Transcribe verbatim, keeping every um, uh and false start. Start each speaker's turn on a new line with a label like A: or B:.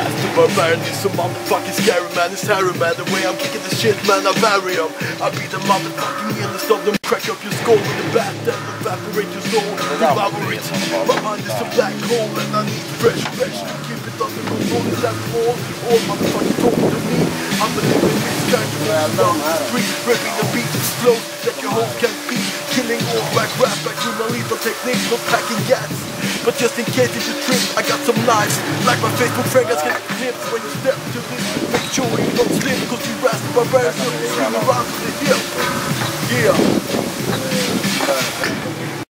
A: Master barbarian is so motherfucking scary, man. It's Harry, man. The way I'm kicking the shit, man, I vary up. I be the motherfucking illest of them. Crack up your skull with the bat that evaporate your soul. Devour it. My mind is a black hole and I need fresh, fresh to keep it under control. Is that all? All motherfucking talking to me. I'm a living bitch, kind of moving down the street, ripping the beats slow that your hoes can't beat. Killing all black rap, back to my lethal techniques, not packing gas. But just in case if you trip, I got some knives. Like my Facebook fragrance can clips when you step to this. Make sure you don't slip, cause you rasp barbarians will swing around to the hip. Yeah.